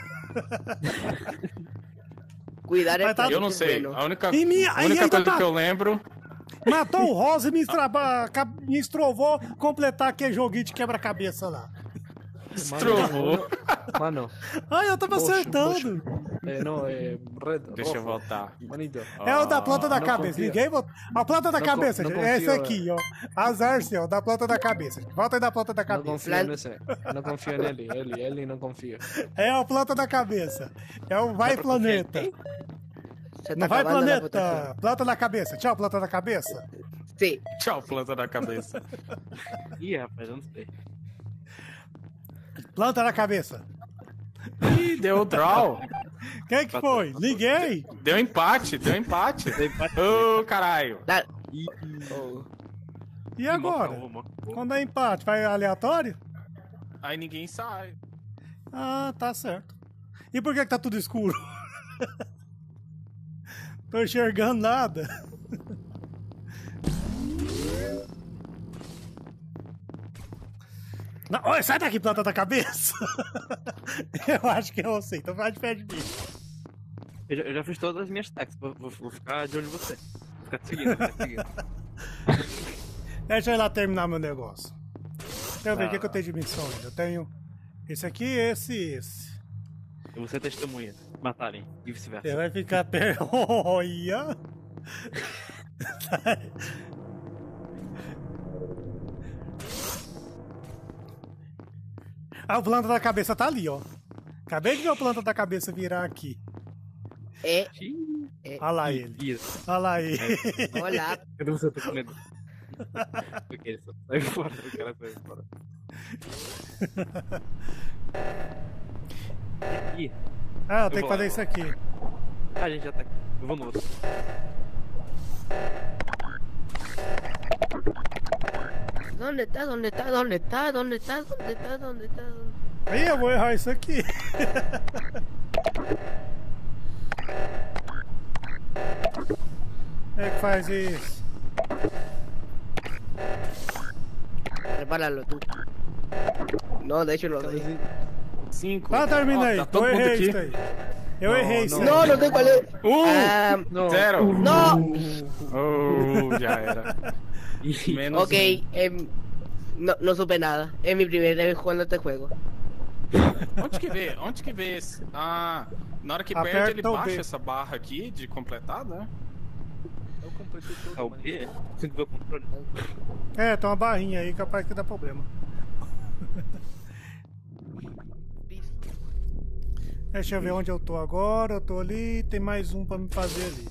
Cuidar el Mas tá- planeta. Eu não es sei. bueno. A única, E minha- a única aí coisa tá- que eu lembro. Matou o Rosa e me estrovou completar aquele joguinho de quebra-cabeça lá. Estrovou. Mano, Ai, eu tava Bocho, acertando. no, red, Deixa eu rojo. voltar. Manito. É o da planta da não cabeça. confia. Ninguém votou. A planta da Não cabeça, não gente. É esse confio, aqui, ó. Azar seu, da planta da cabeça. Volta aí da planta da No cabeça. confío en ese. No confío en Eli no confío. É a planta da cabeça. É o vai planeta. Se Não está vai acabando la planeta. votación. Planta da cabeça. Tchau, planta da cabeça. Sí. Tchau, planta da cabeça. Ih, rapaz, eu não sei. Planta da cabeça. Ih, deu draw. Quem que foi? Ninguém. Deu empate, deu empate. Ô, caralho. Dale. E agora? Quando é empate, vai aleatório? Aí ninguém sai. Ah, tá certo. E por que tá tudo escuro? Tô enxergando nada. Não, oi, sai daqui, planta da cabeça. Eu acho que eu sei, então vai de pé de mim. Eu já fiz todas as minhas tags. Vou ficar de olho em você. Vou ficar te seguindo, vou ficar te seguindo. Deixa eu ir lá terminar meu negócio. Deixa eu ver o que eu tenho de missão ainda. Eu tenho esse aqui, esse e esse. Eu vou ser testemunha. Matarem. E vice-versa. Você vai ficar perto. Olha! Ah, o planta da cabeça tá ali, ó. Acabei de ver o planta da cabeça virar aqui. Olha lá ele. Isso. Olha lá ele. Hola. Cadê você? Tô com medo. Ok, só sai fora. Eu quero sair fora. Ih. Ah, eu tenho que fazer isso aqui. Ah, a gente já tá aqui. Eu vou no outro. ¿Dónde está? ¿Dónde está? ¿Dónde está? ¿Dónde está? ¿Dónde está? ¿Dónde está? Aí eu vou errar isso aqui. É que faz isso. Prepáralo tú. No, de hecho lo doy. 5. Tá, termina aí. Tá Eu todo mundo errei aqui. isso aí. Eu errei, Sérgio. No, no sé cuál es. No. 0. No. Já era. Menos Ok, no supe nada. Es mi primera vez jugando este juego. Onde que vê? Onde que vê esse? Ah, na hora que Aperta perde, ele o baixa B. essa barra aqui de completado, né? Eu completei todo. Ah, o quê? Tem que ver o controle. É, tem uma barrinha aí, capaz que dá problema. Deixa eu ver onde eu tô agora. Eu tô ali, tem mais um pra me fazer ali.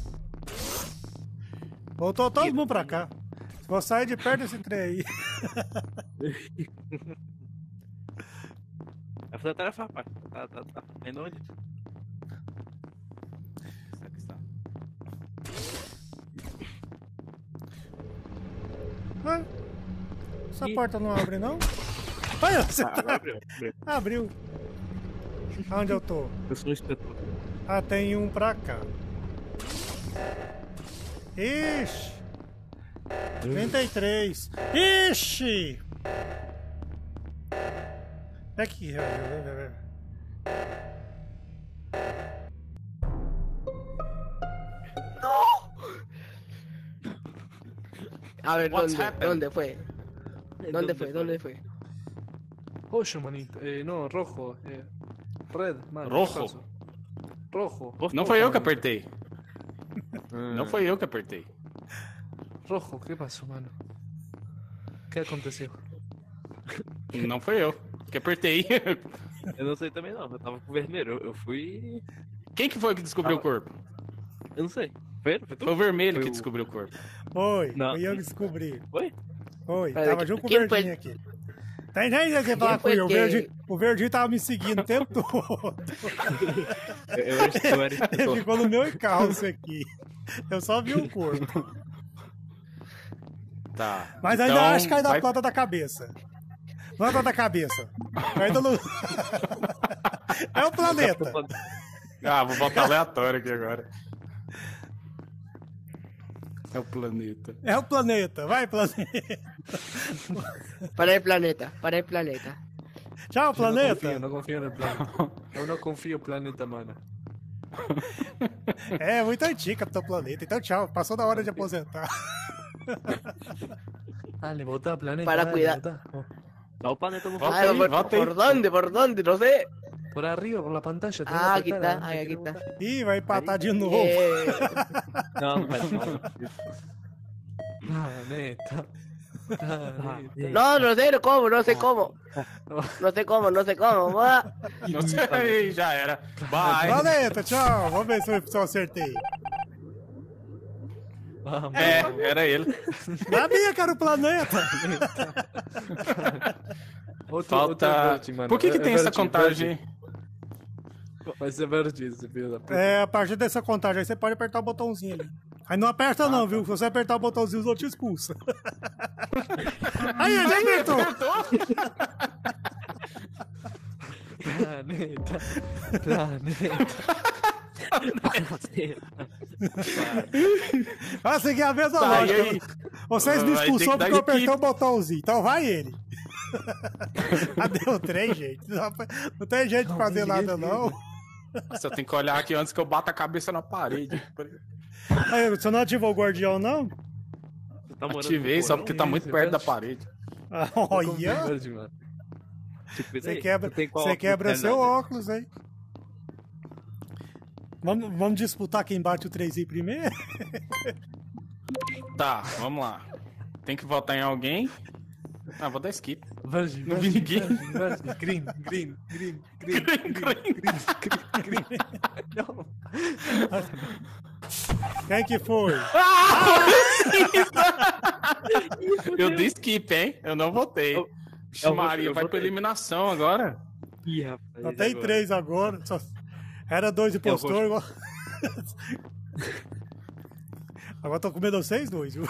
Voltou todo mundo pra cá. Vou sair de perto desse trem aí. Vai fazer a tarefa, rapaz. Tá. Indo onde? Aqui está. Ué? Essa porta não abre, não? Olha, você tá... Abriu. Abriu. Onde eu tô? Eu sou um inspetor. Ah, tem um pra cá. Ixi. 33. Ixi! É aqui. A ver, What's happened? ¿dónde fue? ¿Dónde fue? Roxo, manito. No, rojo. Red, mano. Rojo. ¿qué pasó? Rojo. Não foi eu que apertei. Não foi eu que apertei. Rojo, ¿qué pasó, mano? ¿Qué aconteció? Não foi eu que apertei. Eu não sei também não, eu tava com vermelho. Eu fui. Quem que foi que descobriu o corpo? Eu não sei. Foi tu? Foi o vermelho Foi que o- descobriu o corpo. Foi, Não. foi eu que descobri. Foi? Foi, Pera, tava junto com o quem foi- verdinho aqui. Tem gente que falar foi que o que- verdinho tava me seguindo o tempo todo. Eu era Ele inspetor. ficou no meu encalço aqui. Eu só vi o corpo. Tá. Mas então, ainda acho que ainda vai- conta da cabeça. Não é conta da cabeça. Ainda não... É o planeta. Ah, vou botar aleatório aqui agora. É o planeta. É o planeta. Vai, planeta. Para el planeta, para el planeta. Tchau, planeta. Eu não confio no planeta. Eu não confio no planeta, mano. É muito antigo, Capitão Planeta. Então, tchau. Passou da hora de aposentar. Dale, botá planeta. Para dale, cuidar. botá. Dá o planeta no Volta Ah, aí, volta aí. ¿por dónde? ¿Por dónde? No sé. Por arriba, por la pantalla. tenés Ah, que aquí apretar, está, ¿no? ahí, aquí Quiero está. botar. Ih, vai empatar de novo. Não, não vai não. Planeta. Planeta. No, no sé cómo, no sé cómo. No sé cómo, no sé cómo. Va. Não sei, já era. Bye. Planeta, tchau. Vamos ver se eu acertei. Vamos. É, era ele. Sabia que era o planeta. Outro verde, mano. Por que É tem essa verde, contagem? verde. Vai ser verde esse filho da puta. É, a partir dessa contagem aí você pode apertar o botãozinho ali. Aí não aperta não, viu? Se você apertar o botãozinho, os outros te expulsam. Aí, ele apertou. Planeta. Planeta. Vai seguir a mesma Tá, e lógica. aí? Vocês me Vai ter expulsou que dar porque eu apertei equipe. o botãozinho. Então vai ele. Ah, deu 3, gente. Não tem jeito de fazer nada, não. Nossa, eu tenho que olhar aqui antes que eu bato a cabeça na parede. Aí, você não ativou o guardião, não? Tá morando Ativei, no só porão? porque tá muito perto da parede. Ah, Confio olha. verde, mano. Tipo, Você daí, quebra, tu tem qual você óculos quebra de seu realidade? óculos, hein? Vamos disputar quem bate o 3 primeiro? Tá, vamos lá. Tem que votar em alguém. Ah, vou dar skip. Verde, Não vi verde, ninguém. verde, verde. Green, green, green, green, green, green. Não. Quem que foi? Eu dei skip, hein? Eu não votei. Vixe, Maria, eu vai pra votei. eliminação agora. Ih, rapaz. Só tem agora. 3 agora. Era 2 impostor. Igual... Agora tô com medo de vocês dois, viu?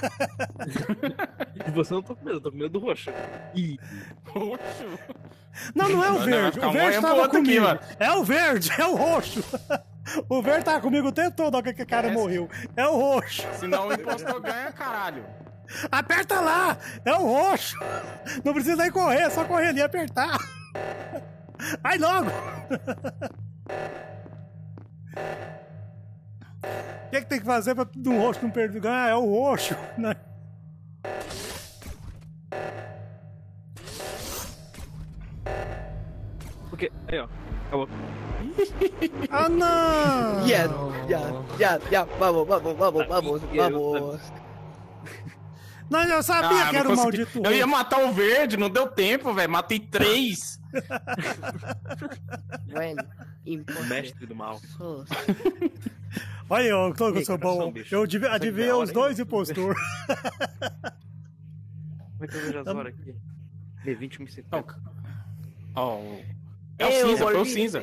Você não tá com medo, eu tô com medo do roxo. Ih, Roxo. Não, não é o Vai verde. ficar O um verde olhando pro tava outro aqui, comigo. mano. É o verde, é o roxo. O verde tava comigo o tempo todo, olha que o cara morreu. É o roxo. Senão o impostor ganha, caralho. Aperta lá! É o roxo! Não precisa nem correr, é só correr ali e apertar. Vai logo! O que tem que fazer pra do roxo não perder? Ah, é o roxo, né? Porque, aí ó, acabou. Ah, não! Ya, vamos. Não, eu sabia Ah, que era não o consegui. maldito Eu ia roxo. matar o verde, não deu tempo, velho. Matei 3. Bueno, imposter. Mestre do mal. Sos. Olha eu, que eu Ei, sou coração, bom. bicho. Eu Consegue adivinhei ver a os hora dois aí? impostor. Como é que eu vejo as horas aqui? 21h50. Ó, é o cinza, foi o cinza.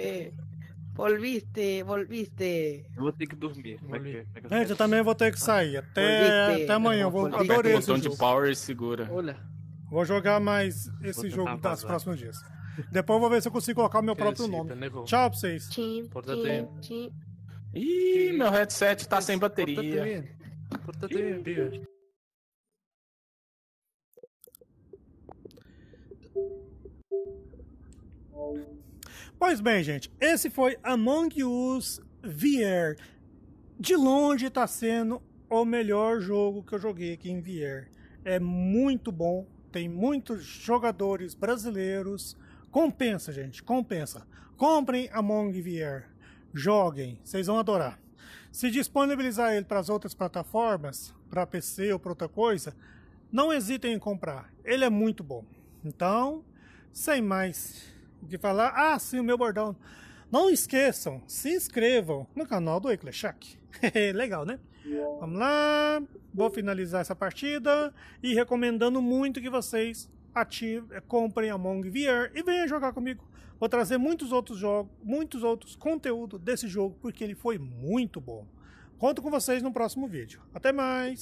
Volviste. Eu vou ter que dormir. Como é que eu Gente, faço? eu também vou ter que sair. Volviste. Até amanhã. Volviste. Adorei Aperta o esse botão de jogo. power e segura. Olha. Vou jogar mais esse Vou jogo tentar nos vazar. próximos dias. Depois eu vou ver se eu consigo colocar o meu Que próprio esse nome. pendejo. Tchau pra vocês. Chim, Pórtate. chim. Ih, meu headset tá sem bateria. Pórtate bien, pibe. Pois bem, gente, esse foi Among Us VR. De longe tá sendo o melhor jogo que eu joguei aqui em VR. É muito bom, tem muitos jogadores brasileiros. Compensa, gente, compensa. Comprem Among VR, joguem, vocês vão adorar. Se disponibilizar ele para as outras plataformas, para PC ou para outra coisa, não hesitem em comprar. Ele é muito bom. Então, sem mais o que falar, ah, sim, o meu bordão. Não esqueçam, se inscrevam no canal do Eclechak. Legal, né? Vamos lá, vou finalizar essa partida e recomendando muito que vocês comprem Among VR e venham jogar comigo. Vou trazer muitos outros jogos, muitos outros conteúdos desse jogo, porque ele foi muito bom. Conto com vocês no próximo vídeo. Até mais!